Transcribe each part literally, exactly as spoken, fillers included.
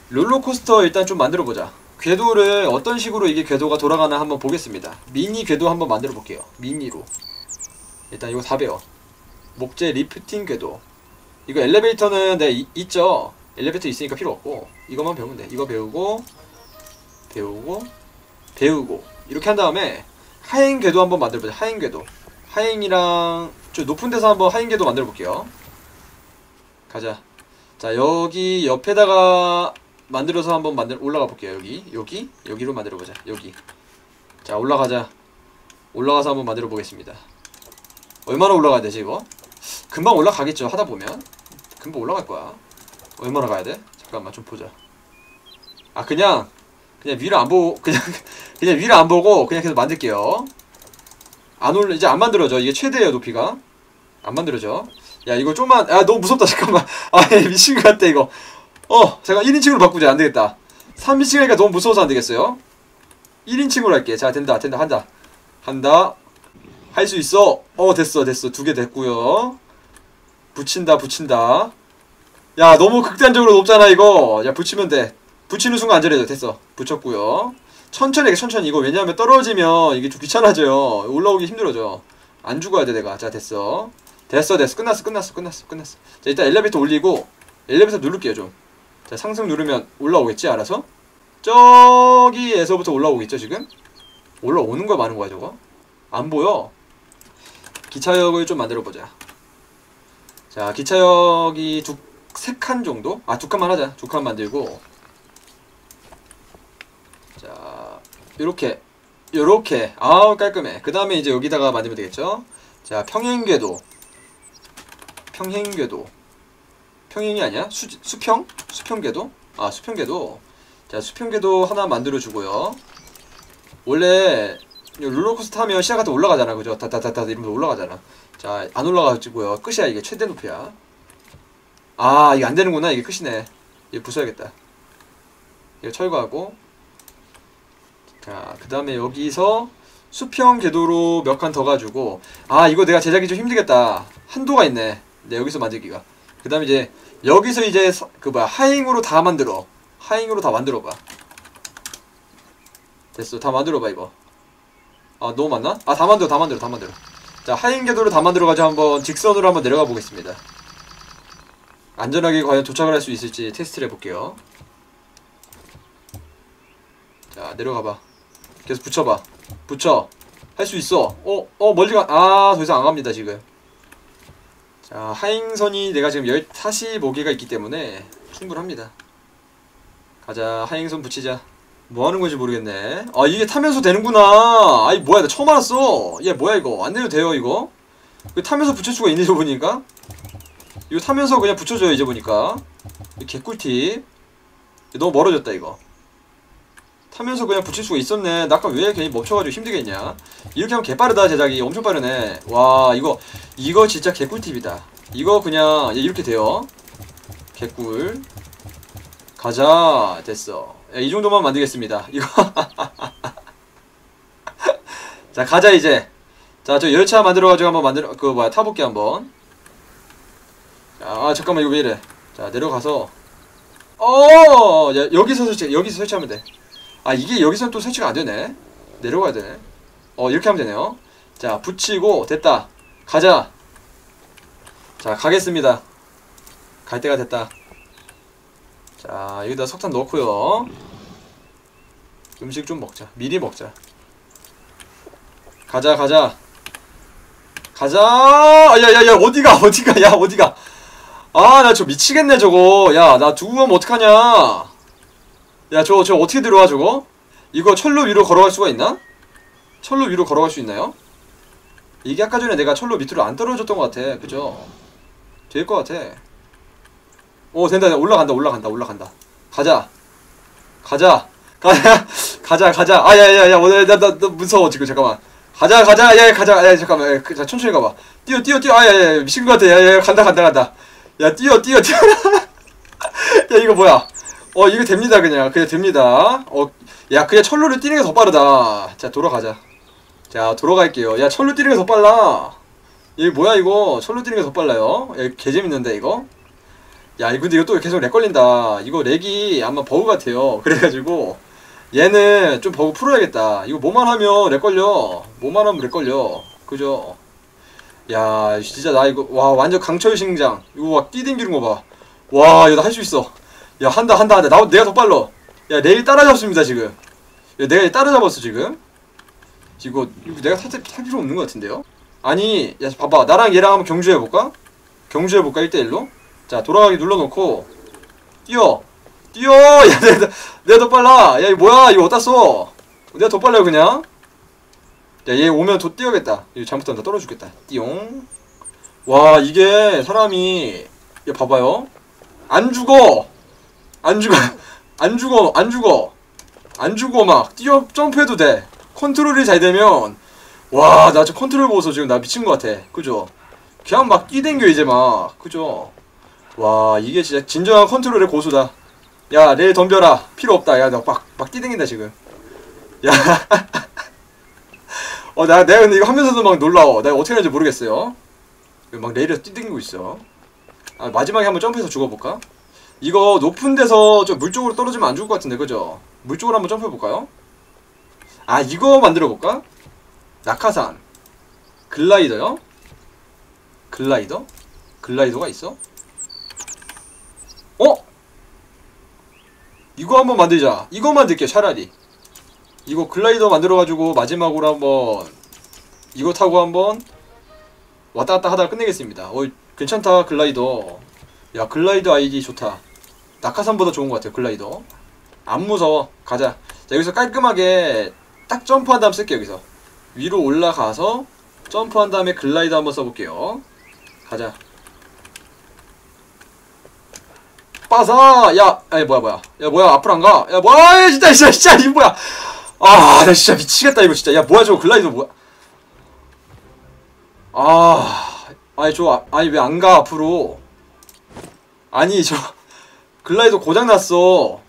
롤러코스터 일단 좀 만들어보자. 궤도를 어떤 식으로 이게 궤도가 돌아가나 한번 보겠습니다. 미니 궤도 한번 만들어 볼게요. 미니로. 일단 이거 다 배워. 목재 리프팅 궤도. 이거 엘리베이터는 네, 이, 있죠. 엘리베이터 있으니까 필요 없고 이것만 배우면 돼. 이거 배우고 배우고 배우고 이렇게 한 다음에 하행 궤도 한번 만들어보자. 하행 궤도. 하행이랑 저 높은 데서 한번 하행 궤도 만들어 볼게요. 가자. 자, 여기 옆에다가 만들어서 한번 만들 올라가 볼게요. 여기 여기 여기로 만들어 보자. 여기. 자, 올라가자. 올라가서 한번 만들어 보겠습니다. 얼마나 올라가야 되지 이거? 금방 올라가겠죠. 하다 보면 금방 올라갈 거야. 얼마나 가야 돼? 잠깐만 좀 보자. 아, 그냥 그냥 위를 안 보고 그냥 그냥 위를 안 보고 그냥 계속 만들게요. 안 올라 이제 안 만들어져. 이게 최대예요 높이가. 안 만들어져. 야, 이거 좀만 아 너무 무섭다. 잠깐만. 아, 미친 것 같다 이거. 어, 제가 일 인칭으로 바꾸자. 안 되겠다. 삼 인칭 하니까 너무 무서워서 안 되겠어요. 일 인칭으로 할게. 자, 된다, 된다, 한다. 한다. 할 수 있어. 어, 됐어, 됐어. 두 개 됐고요. 붙인다, 붙인다. 야, 너무 극단적으로 높잖아, 이거. 야, 붙이면 돼. 붙이는 순간 안전해져. 됐어. 붙였고요. 천천히 해, 천천히. 이거 왜냐하면 떨어지면 이게 좀 귀찮아져요. 올라오기 힘들어져. 안 죽어야 돼, 내가. 자, 됐어. 됐어, 됐어. 끝났어, 끝났어, 끝났어, 끝났어. 자, 일단 엘리베이터 올리고, 엘리베이터 누를게요, 좀. 자, 상승 누르면 올라오겠지, 알아서? 저기에서부터 올라오겠죠, 지금? 올라오는 거야, 마는 거야, 저거? 안 보여. 기차역을 좀 만들어보자. 자, 기차역이 두, 세 칸 정도? 아, 두 칸만 하자. 두 칸 만들고. 자, 요렇게. 요렇게. 아우, 깔끔해. 그 다음에 이제 여기다가 만들면 되겠죠? 자, 평행궤도. 평행궤도. 평행이 아니야? 수, 수평? 수평궤도? 아, 수평궤도. 자, 수평궤도 하나 만들어주고요. 원래 롤러코스터 타면 시작할 때 올라가잖아, 그죠? 다다다다 이러면서 올라가잖아. 자, 안 올라가지고요. 끝이야. 이게 최대 높이야. 아, 이게 안 되는구나. 이게 끝이네. 이거 부숴야겠다. 이거 철거하고. 자, 그 다음에 여기서 수평 궤도로 몇 칸 더 가지고. 아, 이거 내가 제작이 좀 힘들겠다. 한도가 있네. 네, 여기서 만들기가. 그 다음에 이제 여기서 이제 서, 그 뭐야 하행으로 다 만들어. 하행으로 다 만들어봐. 됐어. 다 만들어봐 이거. 아, 너무 많나? 아, 다 만들어 다 만들어 다 만들어. 자, 하행 궤도로 다 만들어가지고 한번 직선으로 한번 내려가 보겠습니다. 안전하게 과연 도착을 할 수 있을지 테스트를 해볼게요. 자, 내려가봐. 계속 붙여봐. 붙여. 할 수 있어. 어, 어, 멀리 가. 아, 더 이상 안 갑니다 지금. 자, 하행선이 내가 지금 사십오 개가 있기 때문에 충분합니다. 가자. 하행선 붙이자. 뭐하는 건지 모르겠네. 아, 이게 타면서 되는구나. 아이, 뭐야, 나 처음 알았어. 얘 뭐야 이거. 안 내도 돼요 이거? 타면서 붙일 수가 있네, 이거 보니까. 이거 타면서 그냥 붙여줘요, 이제 보니까. 개꿀팁. 너무 멀어졌다 이거. 타면서 그냥 붙일 수가 있었네. 나 아까 왜 괜히 멈춰가지고 힘들게 했냐. 이렇게 하면 개빠르다. 제작이 엄청 빠르네. 와, 이거 이거 진짜 개꿀팁이다. 이거 그냥 이렇게 돼요. 개꿀. 가자. 됐어. 야, 이 정도만 만들겠습니다. 이거 자, 가자 이제. 자, 저 열차 만들어가지고 한번 만들어 그 뭐야 타볼게 한번. 자, 아, 잠깐만 이거 왜 이래. 자, 내려가서 어, 야, 여기서 설치 여기서 설치하면 돼. 아, 이게 여기서는 또 설치가 안 되네. 내려가야 되네. 어, 이렇게 하면 되네요. 자, 붙이고 됐다. 가자. 자, 가겠습니다. 갈 때가 됐다. 자, 여기다 석탄 넣고요. 음식 좀 먹자. 미리 먹자. 가자, 가자. 가자. 야야야, 어디가 어디가. 야, 어디가. 아, 나 저 미치겠네 저거. 야, 나 두고 가면 어떡하냐. 야, 저, 저 어떻게 들어와 저거? 이거 철로 위로 걸어갈 수가 있나? 철로 위로 걸어갈 수 있나요? 이게 아까 전에 내가 철로 밑으로 안 떨어졌던 것 같아. 그죠? 될 것 같아. 오, 된다. 올라간다 올라간다 올라간다. 가자. 가자. 가자. 가자 가자. 아, 야야야, 오늘 나, 나, 나 무서워 지금. 잠깐만. 가자 가자. 야, 가자. 야, 잠깐만. 야, 자, 천천히 가봐. 뛰어 뛰어 뛰어. 아, 야야, 미친 것 같아. 야야, 간다 간다 간다. 야, 뛰어 뛰어 뛰어. 야, 이거 뭐야? 어, 이거 됩니다. 그냥 그냥 됩니다. 어, 야, 그냥 철로를 뛰는 게 더 빠르다. 자, 돌아가자. 자, 돌아갈게요. 야, 철로 뛰는 게 더 빨라. 이게 뭐야 이거. 철로 뛰는 게 더 빨라요. 야, 개재밌는데 이거. 야 근데 이거 또 계속 렉 걸린다. 이거 렉이 아마 버그 같아요. 그래가지고 얘는 좀 버그 풀어야겠다. 이거 뭐만 하면 렉 걸려. 뭐만 하면 렉 걸려. 그죠? 야 진짜 나 이거 와 완전 강철 심장. 이거 막 뛰댕기는 거 봐. 와 이거 나 할 수 있어. 야 한다 한다 한다. 나 내가 더 빨라. 야 내일 따라잡습니다 지금. 야 내가 따라잡았어 지금. 이거 이거 내가 탈, 탈 필요 없는 것 같은데요? 아니 야 봐봐 나랑 얘랑 한번 경주해볼까? 경주해볼까 일 대 일로? 자 돌아가기 눌러놓고 뛰어 뛰어. 야 내가, 내가 더 빨라. 야 이거 뭐야 이거 어디다 써. 내가 더 빨라요 그냥. 야 얘 오면 더 뛰어겠다. 이거 잘못하면 다 떨어져 죽겠다. 띠용. 와 이게 사람이 야 봐봐요 안 죽어 안 죽어 안 죽어 안 죽어 안 죽어 막 뛰어 점프해도 돼. 컨트롤이 잘 되면 와 나 저 컨트롤 보고서 지금 나 미친 것 같아. 그죠? 그냥 막 뛰댕겨 이제 막. 그죠? 와 이게 진짜 진정한 컨트롤의 고수다. 야 내일 덤벼라. 필요 없다. 야 나 막 막 뛰댕긴다 지금. 야 어 나 내가 근데 이거 하면서도 막 놀라워. 내가 어떻게 하는지 모르겠어요. 막 레일에서 뛰댕기고 있어. 아 마지막에 한번 점프해서 죽어볼까? 이거 높은 데서 좀 물 쪽으로 떨어지면 안 죽을 것 같은데 그죠? 물 쪽으로 한번 점프해볼까요? 아 이거 만들어볼까? 낙하산 글라이더요? 글라이더? 글라이더가 있어? 어? 이거 한번 만들자. 이거 만들게 차라리. 이거 글라이더 만들어가지고 마지막으로 한번 이거 타고 한번 왔다갔다 하다가 끝내겠습니다. 어 괜찮다 글라이더. 야 글라이더 아이디 좋다. 낙하산보다 좋은 것 같아요 글라이더. 안 무서워. 가자. 자 여기서 깔끔하게 딱 점프한 다음 쓸게요. 여기서 위로 올라가서 점프한 다음에 글라이더 한번 써볼게요. 가자. 빠사! 야! 아니 뭐야 뭐야 야 뭐야 앞으로 안가? 야 뭐야 진짜 진짜 진짜 이거 뭐야. 아 나 진짜 미치겠다 이거 진짜. 야 뭐야 저거 글라이더 뭐야. 아 아니 저 아니 왜 안가 앞으로. 아니 저 글라이더 고장났어.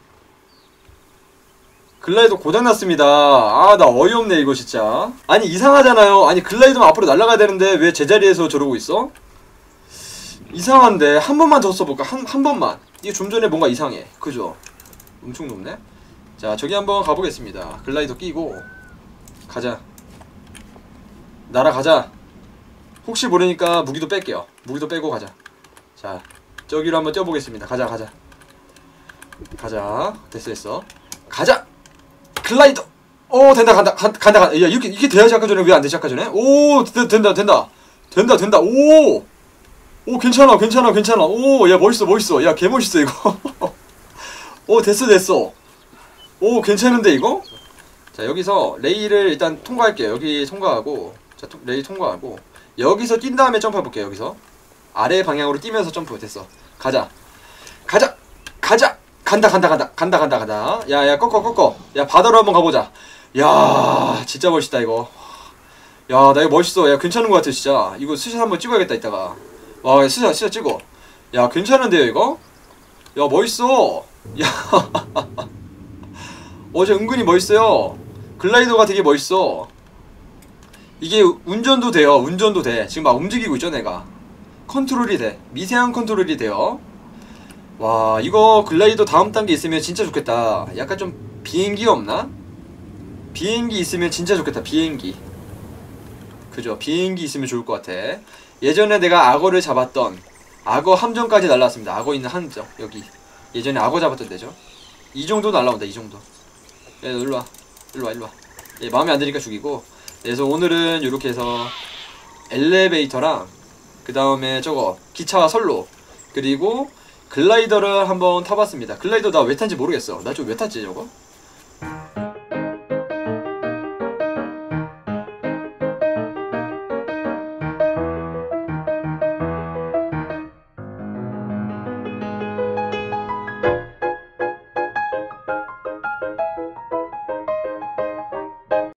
글라이더 고장났습니다. 아 나 어이없네 이거 진짜. 아니 이상하잖아요. 아니 글라이더는 앞으로 날아가야 되는데 왜 제자리에서 저러고 있어? 이상한데 한 번만 더 써볼까? 한, 한 번만. 이게 좀 전에 뭔가 이상해. 그죠? 엄청 높네? 자 저기 한번 가보겠습니다. 글라이더 끼고 가자. 날아가자. 혹시 모르니까 무기도 뺄게요. 무기도 빼고 가자. 자 저기로 한번 뛰어보겠습니다. 가자 가자 가자. 됐어 됐어. 가자. 글라이더. 오 된다 간다 간, 간다 간다. 야 이렇게 이렇게 돼야지. 아까 전에 왜 안 되지 아까 전에? 오 되, 된다 된다 된다 된다. 오 오 괜찮아 괜찮아 괜찮아. 오 야 멋있어 멋있어. 야 개멋있어 이거. 오 됐어 됐어. 오 괜찮은데 이거? 자 여기서 레일을 일단 통과할게요. 여기 통과하고 자 토, 레일 통과하고 여기서 뛴 다음에 점프해볼게요. 여기서 아래 방향으로 뛰면서 점프. 됐어. 가자 가자 가자. 간다 간다 간다 간다 간다 간다. 야야 꺾어 꺾어. 야 바다로 한번 가보자. 야 진짜 멋있다 이거. 야 나 이거 멋있어. 야 괜찮은 것 같아 진짜. 이거 스샷 한번 찍어야겠다 이따가. 와 스샷 스샷 찍어. 야 괜찮은데요 이거? 야 멋있어. 야 어제 은근히 멋있어요. 글라이더가 되게 멋있어. 이게 운전도 돼요. 운전도 돼. 지금 막 움직이고 있죠 내가. 컨트롤이 돼. 미세한 컨트롤이 돼요. 와 이거 글라이더 다음 단계 있으면 진짜 좋겠다. 약간 좀 비행기 없나? 비행기 있으면 진짜 좋겠다. 비행기. 그죠? 비행기 있으면 좋을 것 같아. 예전에 내가 악어를 잡았던 악어 함정까지 날라왔습니다. 악어 있는 함정 여기. 예전에 악어 잡았던 데죠. 이 정도 날라온다. 이 정도. 야 일로와 일로와 일로와. 예, 마음에 안 드니까 죽이고. 그래서 오늘은 요렇게 해서 엘리베이터랑 그 다음에 저거 기차와 선로 그리고 글라이더를 한번 타봤습니다. 글라이더 나 왜 탄지 모르겠어. 나 좀 왜 탔지 저거?